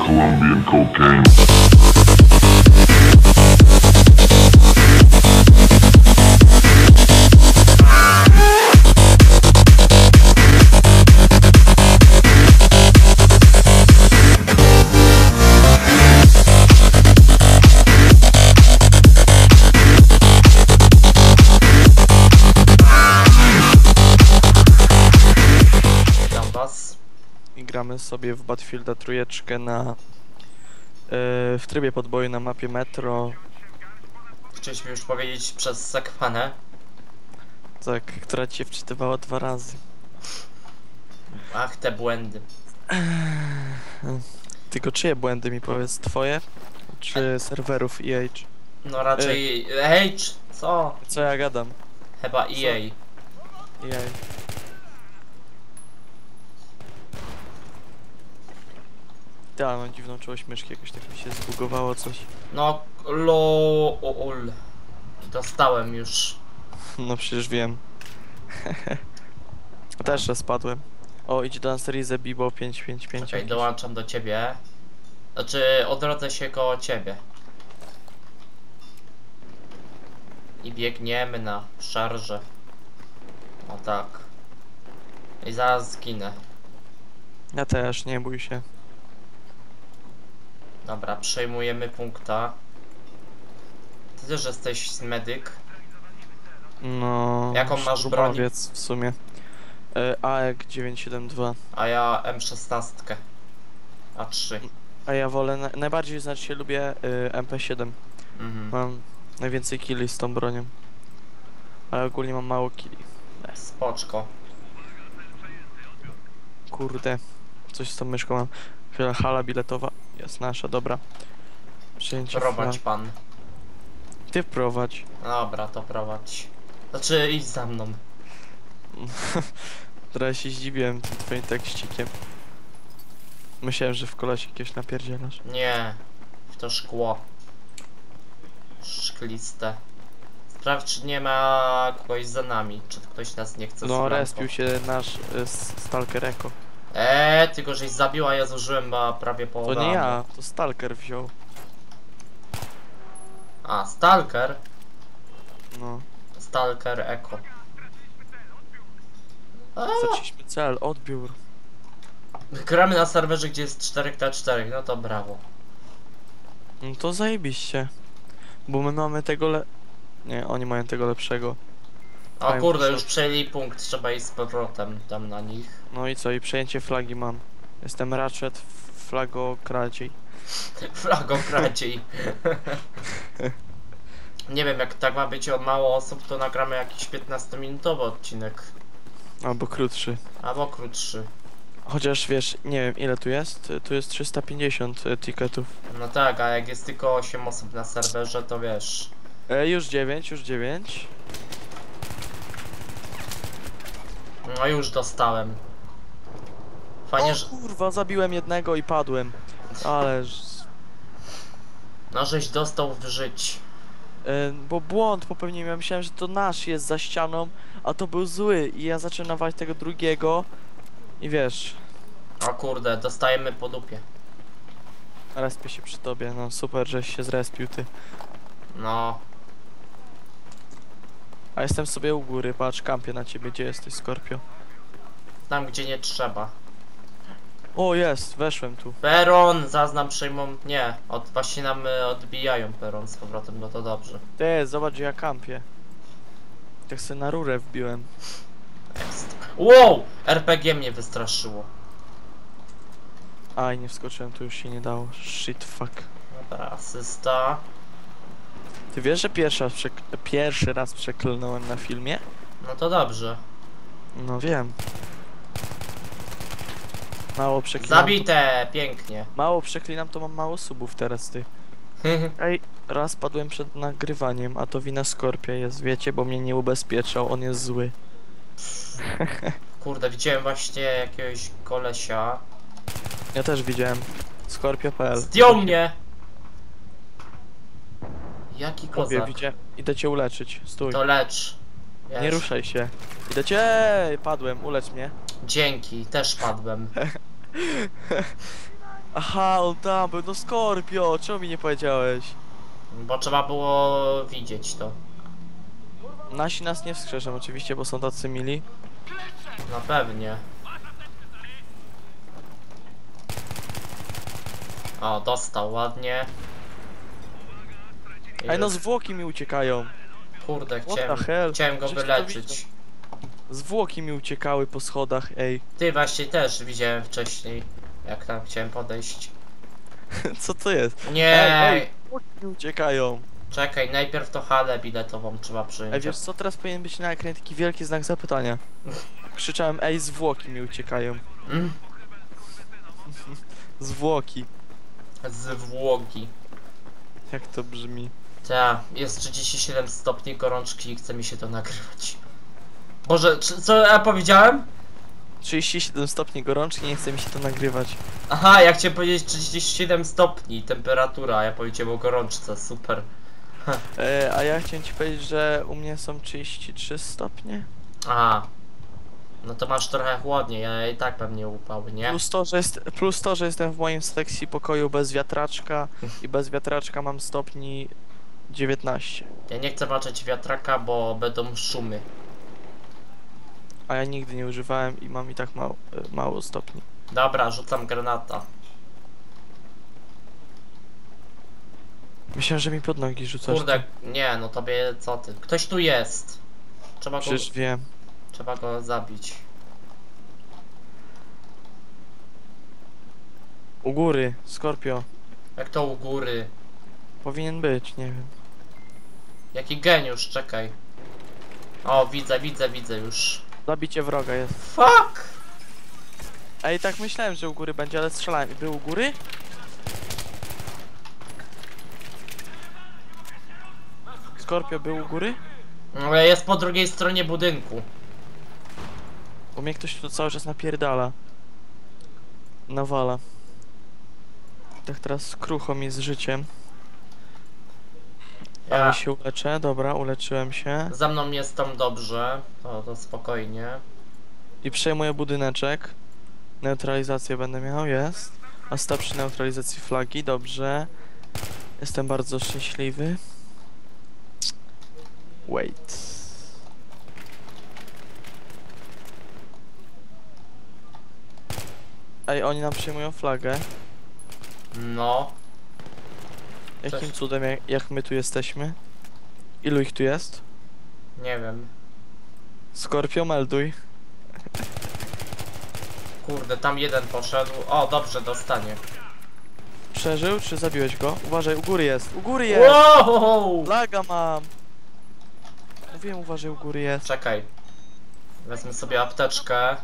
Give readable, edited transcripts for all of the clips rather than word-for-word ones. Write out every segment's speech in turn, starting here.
Colombian cocaine. I gramy sobie w Battlefielda trójeczkę na w trybie podboju na mapie Metro. Chcieliśmy już powiedzieć przez Sekwanę. Tak, która ci się wczytywała 2 razy. Ach, te błędy. Tylko czyje błędy mi powiedz? Twoje? Czy serwerów EA? No raczej... Hej, co? Co ja gadam? Chyba EA. EA. Ja mam dziwną czułość myszki, jakoś tak mi się zbugowało coś. No, lol. Dostałem już. No przecież wiem. Też raz spadłem. O, idź do nas Rizę Bibo 555. Okej, dołączam do ciebie. Znaczy, odrodzę się koło ciebie. I biegniemy na szarże. O tak. I zaraz zginę. Ja też, nie bój się. Dobra, przejmujemy punkta. Ty też jesteś medyk. No... Jaką masz broń? szturmowiec w sumie. AEK 972. A ja M16. A3. A ja wolę, najbardziej znaczy się lubię MP7. Mhm. Mam najwięcej killi z tą bronią. Ale ogólnie mam mało killi. Spoczko. Kurde, coś z tą myszką mam. Chwila, hala biletowa jest nasza, dobra. Przyjęcie Prowadź flag. pan. Ty prowadź. Dobra, to prowadź. Znaczy, idź za mną. Teraz się zdziwiłem tym twoim tekścikiem. Myślałem, że w kolesie jakieś napierdzielasz. Nie. W to szkło. Szkliste. Sprawdź, czy nie ma kogoś za nami. Czy ktoś nas nie chce No, z respił się nasz Stalker Echo. tylko żeś zabił, a ja zużyłem prawie To połowę. nie ja, to Stalker wziął. A, Stalker? No. Stalker Echo. Zaczęliśmy cel, odbiór. Gramy na serwerze, gdzie jest 4x4, no to brawo. No to zajebiście. Bo my mamy tego Nie, oni mają tego lepszego. O Mają kurde, proszę. już przejęli punkt, trzeba iść z powrotem tam na nich. No i co, i przejęcie flagi mam. Jestem Ratchet, flagokradziej. Flagokradziej. Nie wiem, jak tak ma być o mało osób, to nagramy jakiś 15-minutowy odcinek. Albo krótszy. Albo krótszy. Chociaż wiesz, nie wiem ile tu jest. Tu jest 350 ticketów. No tak, a jak jest tylko 8 osób na serwerze, to wiesz. Już 9, już 9. No już dostałem. Fajnie, O że... kurwa, zabiłem jednego i padłem. Ależ... No żeś dostał w żyć. Bo błąd popełniłem, ja myślałem, że to nasz jest za ścianą, a to był zły i ja zacząłem nawalić tego drugiego i wiesz, O kurde, dostajemy po dupie. respię się przy tobie, no super, żeś się zrespił ty. No. A jestem sobie u góry, patrz, kampię na ciebie, gdzie jesteś, Scorpio? Tam gdzie nie trzeba. O, jest, weszłem tu. Peron, zaznam przejmą... Nie, właśnie nam odbijają peron z powrotem, no to dobrze. Ty, zobacz, gdzie ja kampię. Tak sobie na rurę wbiłem. Jest. Wow! RPG mnie wystraszyło. Aj, nie wskoczyłem, tu już się nie dało. Shit, fuck. Dobra, asysta. Ty wiesz, że pierwszy raz przeklnąłem na filmie? No to dobrze. No wiem. Mało przeklinam. Zabite! Pięknie. Mało przeklinam, to mam mało subów teraz, ty. Ej, raz padłem przed nagrywaniem, a to wina Skorpia jest, wiecie, bo mnie nie ubezpieczał, on jest zły. Kurde, widziałem właśnie jakiegoś kolesia. Ja też widziałem. Skorpio.pl. Zdjął mnie! Jaki Tobie kozak. widziałem. Idę cię uleczyć, stój. To lecz. Nie Jest. ruszaj się. Idę cię, padłem, ulecz mnie. Dzięki, też padłem. Aha, on tam był, no Skorpio, czemu mi nie powiedziałeś? Bo trzeba było widzieć to. Nasi nas nie wskrzeszą oczywiście, bo są tacy mili. No pewnie. O, dostał ładnie. Ej, no zwłoki mi uciekają. Kurde, What the hell? chciałem go Żeście to wyleczyć. Zwłoki mi uciekały po schodach, ej. Ty właśnie też widziałem wcześniej, jak tam chciałem podejść. Co to jest? Nie, Ej, zwłoki mi uciekają. czekaj, najpierw to halę biletową trzeba Ej, przyjąć. wiesz co, teraz powinien być na ekranie taki wielki znak zapytania. Krzyczałem, ej, zwłoki mi uciekają. Mm, Zwłoki. zwłoki. Jak to brzmi? Ta, jest 37 stopni gorączki i chce mi się to nagrywać. Boże, co ja powiedziałem? 37 stopni gorączki, nie chce mi się to nagrywać. Aha, ja chciałem powiedzieć 37 stopni temperatura, a ja powiedziałem o gorączce, super. A ja chciałem ci powiedzieć, że u mnie są 33 stopnie. Aha. No to masz trochę chłodniej, ja i tak pewnie upały, nie? Plus to, że jestem w moim sekcji pokoju bez wiatraczka i bez wiatraczka mam stopni 19. Ja nie chcę walczyć wiatraka, bo będą szumy. A ja nigdy nie używałem i mam i tak mało stopni. Dobra, rzucam granata. Myślałem, że mi pod nogi rzucasz. Kurde, nie, no tobie co ty? Ktoś tu jest. Przecież wiem. Trzeba go zabić. U góry, Skorpio. Jak to u góry? Powinien być, nie wiem. Jaki geniusz, czekaj. O, widzę już. Zabicie wroga jest. Fuck! Ej, tak myślałem, że u góry będzie, ale strzelałem. Był u góry? Skorpio był u góry? No, jest po drugiej stronie budynku. Bo mnie ktoś tu cały czas napierdala. Nawala. Tak teraz krucho mi z życiem. Ale się uleczę, dobra, uleczyłem się. Za mną jest tam dobrze, to spokojnie. I przejmuję budyneczek. Neutralizację będę miał, jest. A sta przy neutralizacji flagi, dobrze. Jestem bardzo szczęśliwy. Wait. Ej, oni nam przejmują flagę. No, Jakim Cześć. cudem, jak my tu jesteśmy? Ilu ich tu jest? nie wiem. Skorpio, melduj. Kurde, tam jeden poszedł. O, dobrze, dostanie. Przeżył, czy zabiłeś go? Uważaj, u góry jest, u góry jest! Wow! Laga mam! Mówiłem, uważaj, u góry jest. Czekaj. Wezmę sobie apteczkę.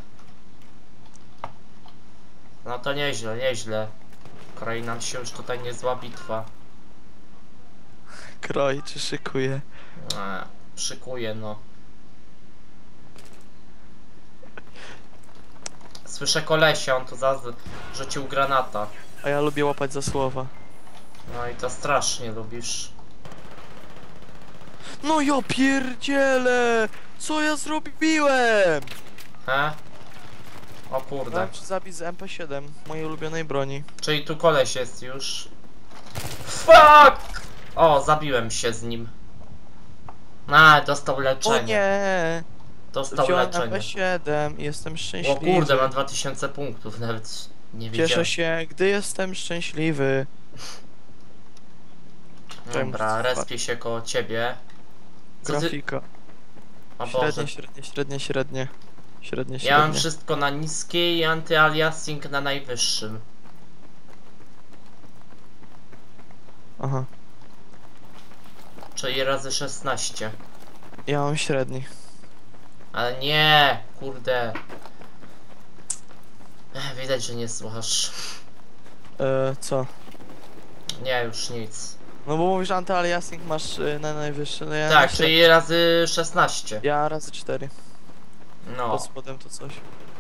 No to nieźle, nieźle. Kroi nam się już tutaj niezła bitwa. Kroj, czy szykuje? Szykuję, no. Słyszę kolesia, on tu rzucił granata. A ja lubię łapać za słowa. No i to strasznie lubisz. No ja pierdzielę! Co ja zrobiłem? He? O kurde. Dałem ci zabić z MP7, mojej ulubionej broni. Czyli tu koleś jest już. Fuck! O, zabiłem się z nim. Dostał O leczenie. nie! Dostał Wziąłem leczenie. MP7 i jestem O szczęśliwy. kurde, mam 2000 punktów, nawet nie wiedziałem. Cieszę się, gdy jestem szczęśliwy. Dobra, respię się koło ciebie. Co ty... Grafika. O Boże. Średnie. Ja mam wszystko na niskiej i anty-aliasing na najwyższym. Aha. Czyli razy 16. Ja mam średni. Ale nie, kurde. Widać, że nie słuchasz. Co? Nie, już nic. No bo mówisz anty-aliasing masz na najwyższy, no ja Tak, na średni. czyli razy 16. Ja razy 4. No. Pod spodem to coś.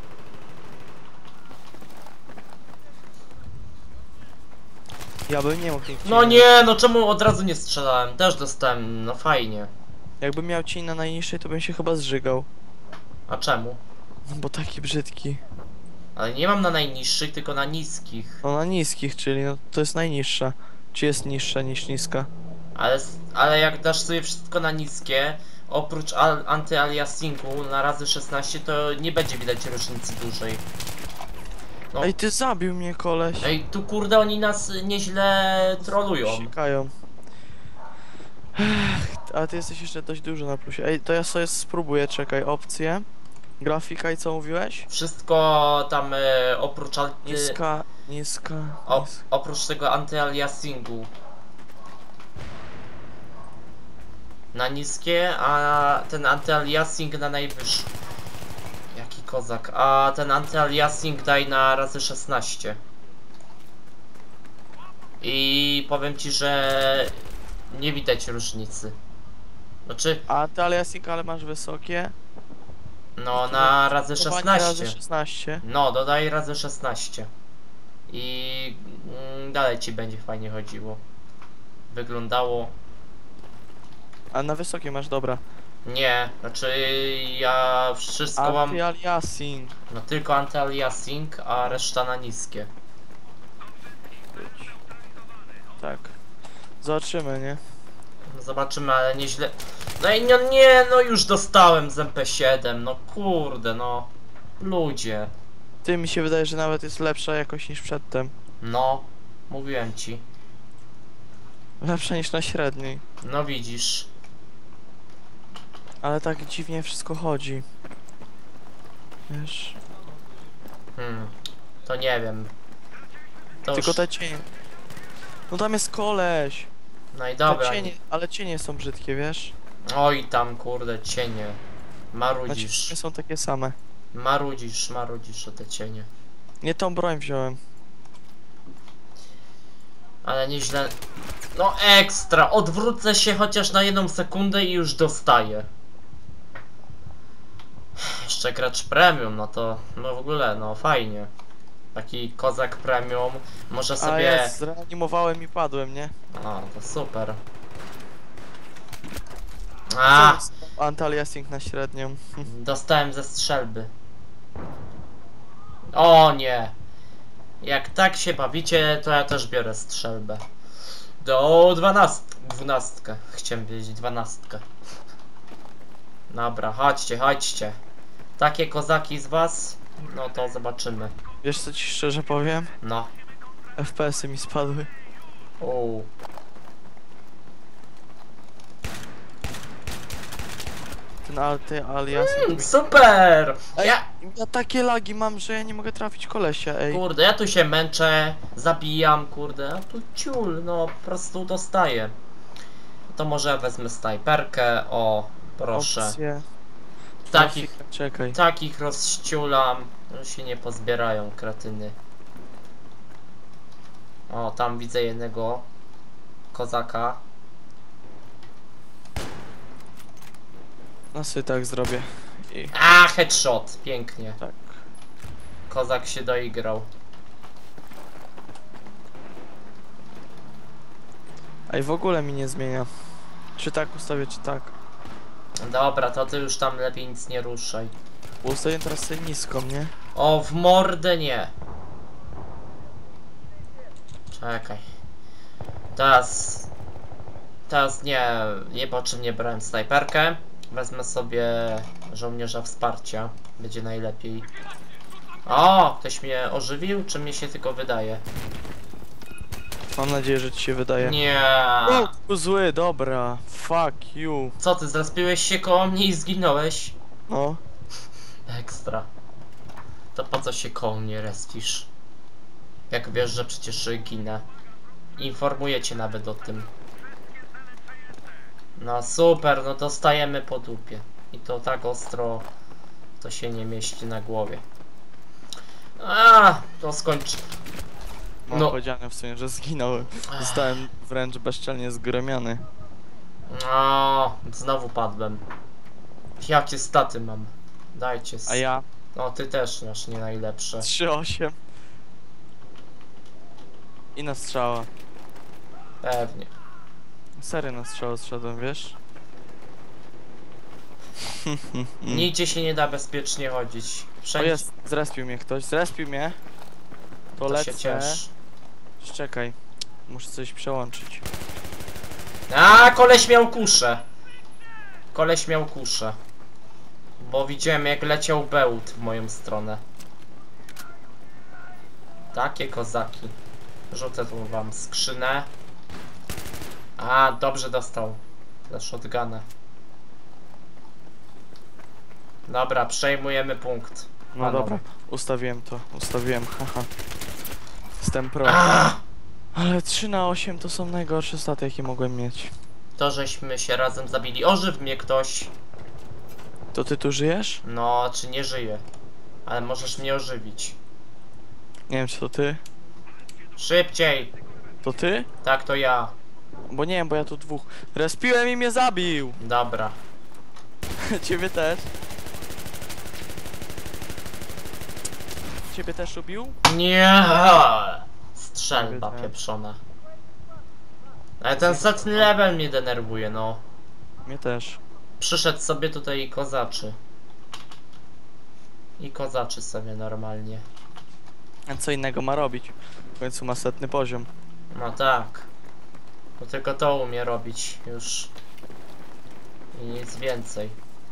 Ja bym nie mógł nigdzie. No nie, no czemu od razu nie strzelałem? Też dostałem, no fajnie. Jakbym miał cień na najniższej, to bym się chyba zżygał. A czemu? No bo taki brzydki. Ale nie mam na najniższych, tylko na niskich. No na niskich, czyli no to jest najniższa. Czy jest niższa niż niska? Ale jak dasz sobie wszystko na niskie, oprócz anty-aliasingu na razy 16, to nie będzie widać różnicy dużej. No. Ej, ty zabił mnie koleś. Ej, tu kurde oni nas nieźle trolują. Sikają. A ty jesteś jeszcze dość dużo na plusie. Ej, to ja sobie spróbuję, czekaj, opcje. Grafika i co mówiłeś? Wszystko tam oprócz Niska, niska, niska. oprócz tego anty-aliasingu na niskie, a ten anty-aliasing na najwyższy. Jaki kozak. A ten anty-aliasing daj na razy 16. I powiem ci, że nie widać różnicy. Znaczy, A ty aliasing, ale masz wysokie? no na razy Razy 16. 16. No, dodaj razy 16. I dalej ci będzie fajnie chodziło. Wyglądało. A na wysokie masz, dobra. Nie, znaczy ja wszystko mam. Anti-aliasing. No tylko anty-aliasing, a reszta na niskie. Tak. Zobaczymy, nie? No zobaczymy, ale nieźle. No i no nie, no już dostałem z MP7, no kurde, no. Ludzie. Ty, mi się wydaje, że nawet jest lepsza jakoś niż przedtem. No, mówiłem ci. Lepsza niż na średniej. No widzisz. Ale tak dziwnie wszystko chodzi. Wiesz? To nie wiem. To Tylko już... te cienie. No tam jest koleś. No i Te dobra. cienie, ale cienie są brzydkie, wiesz? Oj tam kurde, cienie. Znaczy Marudzisz. cienie są takie same. Marudzisz o te cienie. Nie tą broń wziąłem. Ale nieźle. No ekstra! Odwrócę się chociaż na 1 sekundę i już dostaję. Jeszcze gracz premium, no to no w ogóle, no fajnie. Taki kozak premium. Może A sobie. ja zreanimowałem i padłem, nie? O, to super. A! A, Anti-aliasing na średnią. dostałem ze strzelby. O nie. Jak tak się bawicie, to ja też biorę strzelbę. Do 12. Chciałem powiedzieć 12. Dobra, chodźcie. Takie kozaki z was, no to zobaczymy. Wiesz co ci szczerze powiem? No. FPS-y mi spadły. Uuu. Ten anti-aliasing. Super! Ej, Ja, ja takie lagi mam, że ja nie mogę trafić kolesia, ej. kurde, ja tu się męczę, zabijam, kurde, a tu ciul, no po prostu dostaję. To może wezmę snajperkę, o, proszę. Opcje. Takich, Grafika, czekaj. takich rozściulam, że się nie pozbierają, kretyny. O, tam widzę jednego kozaka. No sobie tak zrobię. I A, headshot, pięknie. tak. Kozak się doigrał. Ej, w ogóle mi nie zmienia. Czy tak ustawię, czy tak. Dobra, to ty już tam lepiej nic nie ruszaj. Bo ustawię teraz sobie niską, nie? O, w mordę nie. Czekaj. Teraz nie po czym nie brałem snajperkę. Wezmę sobie żołnierza wsparcia. Będzie najlepiej. O, ktoś mnie ożywił, czy mi się tylko wydaje? Mam nadzieję, że ci się wydaje. Nie. O, zły, dobra. Fuck you. Co ty, zrespiłeś się koło mnie i zginąłeś? No. Ekstra. To po co się koło mnie respisz? Jak wiesz, że przecież ginę. Informuję cię nawet o tym. No super, no dostajemy po dupie. I to tak ostro, to się nie mieści na głowie. A, to skończy. Mam No. powiedziane w sumie, że zginąłem. Zostałem wręcz bezczelnie zgromiony. No, znowu padłem. Jakie staty mam? Dajcie. A ja? No ty też masz nie najlepsze. 3-8. I na strzała. Pewnie. Serio na strzała zszedłem, wiesz? Nigdzie się nie da bezpiecznie chodzić. O Wszędzie. jest, zrespił mnie ktoś, zrespił mnie. To To się lecę. ciesz. Czekaj, muszę coś przełączyć. A, koleś miał kuszę. Koleś miał kuszę. Bo widziałem jak leciał bełt w moją stronę. Takie kozaki. Rzucę tu wam skrzynę. A, dobrze dostał. Za shotguna. Dobra, przejmujemy punkt. No Panowie. dobra, ustawiłem, haha. Jestem pro. A! Ale 3 na 8 to są najgorsze staty, jakie mogłem mieć. To żeśmy się razem zabili. Ożyw mnie ktoś. To ty tu żyjesz? No, czy nie żyje? Ale możesz mnie ożywić. Nie wiem, czy to ty? Szybciej! To ty? Tak, to ja. Bo nie wiem, bo ja tu dwóch. Respiłem i mnie zabił! Dobra. Ciebie też. Ciebie też ubił? Nie! Strzelba Ciebie też. pieprzona. Ale ten setny level mnie denerwuje, no. Mnie też. Przyszedł sobie tutaj i kozaczy. I kozaczy sobie normalnie. A co innego ma robić? W końcu ma 100 poziom. No tak. Bo tylko to umie robić już. I nic więcej.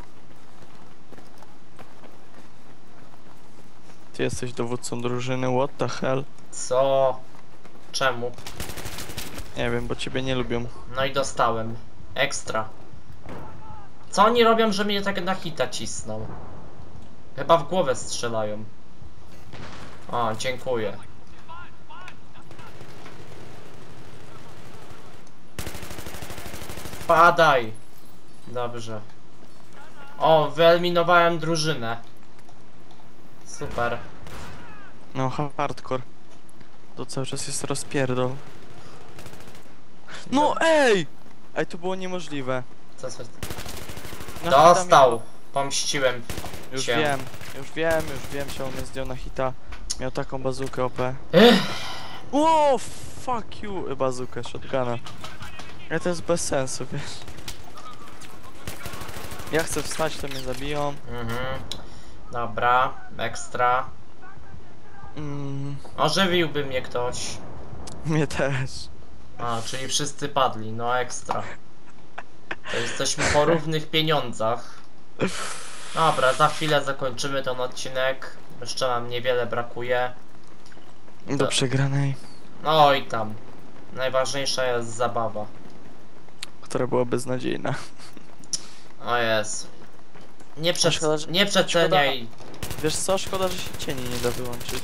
Ty jesteś dowódcą drużyny, what the hell? Co? Czemu? Nie wiem, bo ciebie nie lubią. No i dostałem. Ekstra. Co oni robią, że mnie tak na hita cisną? Chyba w głowę strzelają. O, dziękuję. Padaj! Dobrze. O, wyeliminowałem drużynę. Super. No, hardcore. To cały czas jest rozpierdol. No ej! Ej, to było niemożliwe. Co, co? Na Dostał! hita Pomściłem mnie... Już się. wiem, czemu mnie zdjął na hita. Miał taką bazukę OP. Ech, O, fuck you, bazukę, shotguna. Ale to jest bez sensu, wiesz. Ja chcę wstać, to mnie zabiją. Mhm. Dobra, ekstra. Mm, Ożywiłby mnie ktoś. mnie też. A, czyli wszyscy padli, no ekstra. To jesteśmy po równych pieniądzach. Dobra, za chwilę zakończymy ten odcinek. Jeszcze nam niewiele brakuje. Do przegranej. No i tam. Najważniejsza jest zabawa. Która była beznadziejna. O jest. Szkoda, że- Nie przeceniaj. Wiesz co, szkoda, że się cieni nie da wyłączyć.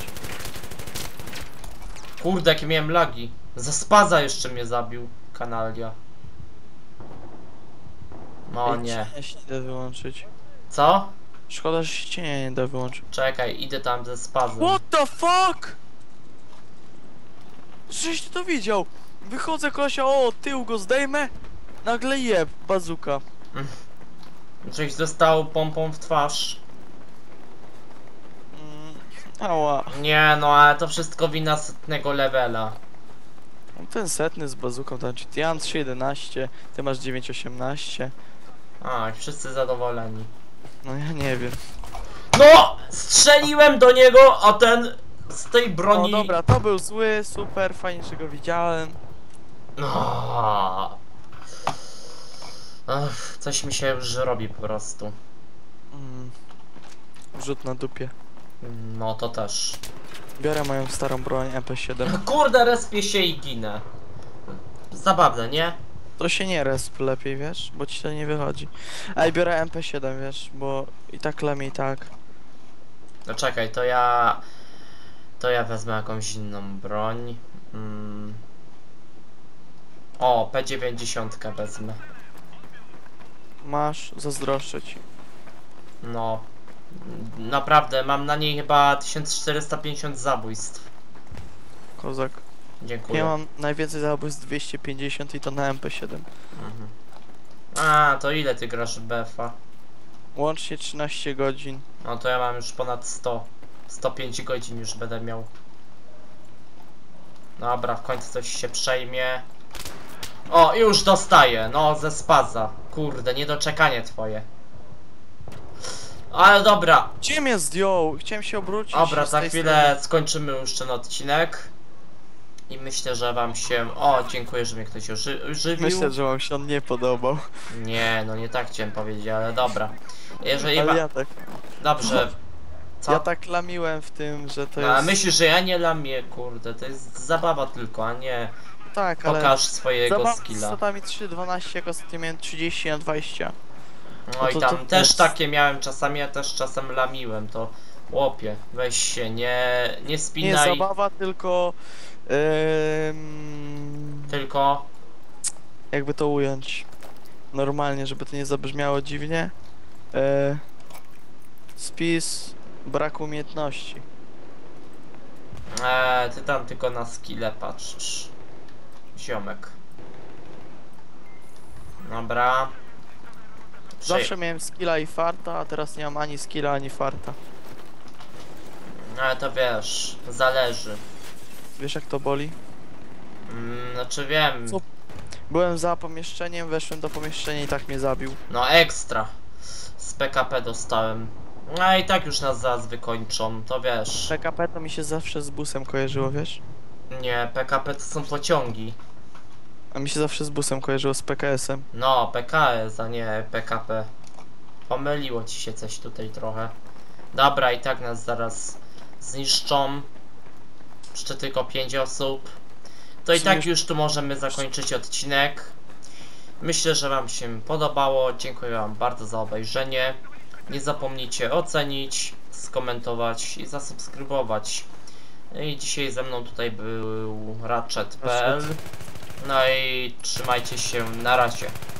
Kurde, jakie miałem lagi. Za spaza jeszcze mnie zabił. Kanalia. No Ej, nie. cienia się nie da wyłączyć. Co? Szkoda, że się cienia nie da wyłączyć. Czekaj, idę tam ze spazem. What the fuck? Żeś ty to widział? Wychodzę kolesia, o, tył go zdejmę. Nagle jeb, bazuka. Coś dostał pompą w twarz. Ała. Nie no, ale to wszystko wina setnego levela. Ten setny z bazuką, to znaczy ja mam 3.11, ty masz 9.18. A, wszyscy zadowoleni. No ja nie wiem. No! Strzeliłem do niego, a ten z tej broni... No dobra, to był zły, super, fajnie, że go widziałem. No. Ach, coś mi się już robi po prostu. Rzut na dupie. No to też. Biorę moją starą broń MP7. Kurde, respię się i ginę. Zabawne, nie? To się nie resp lepiej, wiesz, bo ci to nie wychodzi. Ej, biorę MP7, wiesz, bo i tak lemi, i tak. No czekaj, to ja... To ja wezmę jakąś inną broń. O, P90 wezmę. Masz, zazdroszczę ci. No. Naprawdę, mam na niej chyba 1450 zabójstw. Kozak. Dziękuję. Ja mam najwięcej zabójstw 250 i to na MP7. Mhm. A, to ile ty grasz w BF-a? Łącznie 13 godzin. No to ja mam już ponad 100. 105 godzin już będę miał. Dobra, w końcu coś się przejmie. O, już dostaję, no ze spaza. Kurde, niedoczekanie twoje. Ale dobra, Gdzie mnie zdjął? Chciałem się obrócić. dobra, z za tej chwilę skończymy już ten odcinek. I myślę, że wam się... O, dziękuję, że mnie ktoś strony. żywił. Myślę, że wam się on nie podobał. Nie, no nie tak chciałem powiedzieć, ale dobra. Jeżeli Ale ja tak. Dobrze. Co? Ja tak lamiłem w tym, że to No, a jest. myślisz, że ja nie lamię, kurde, to jest zabawa tylko, a nie Tak, ale. pokaż swojego Zabawę z skilla. statami 3.12, jak ostatnio miałem 30 na 20. No i to- tam to też jest- takie miałem czasami, ja też czasem lamiłem, to łopie, weź się, nie Nie spinaj, zabawa, tylko. tylko... Jakby to ująć. Normalnie, żeby to nie zabrzmiało dziwnie. Spis braku umiejętności. Ty tam tylko na skille patrzysz. Ziomek. Dobra. Zawsze miałem skilla i farta, a teraz nie mam ani skilla, ani farta. Ale to wiesz, zależy. Wiesz jak to boli? Znaczy wiem, Co? Byłem za pomieszczeniem, weszłem do pomieszczenia i tak mnie zabił. no ekstra. Z PKP dostałem. No i tak już nas zaraz wykończą, to wiesz. PKP to mi się zawsze z busem kojarzyło, wiesz? Nie, PKP to są pociągi. A mi się zawsze z busem kojarzyło z PKS-em. No, PKS, a nie PKP. Pomyliło ci się coś tutaj trochę. Dobra, i tak nas zaraz zniszczą. Jeszcze tylko 5 osób. To i tak już tu możemy zakończyć odcinek. Myślę, że wam się podobało. Dziękuję wam bardzo za obejrzenie. Nie zapomnijcie ocenić, skomentować i zasubskrybować. I dzisiaj ze mną tutaj był Ratchet.pl. No i trzymajcie się, na razie.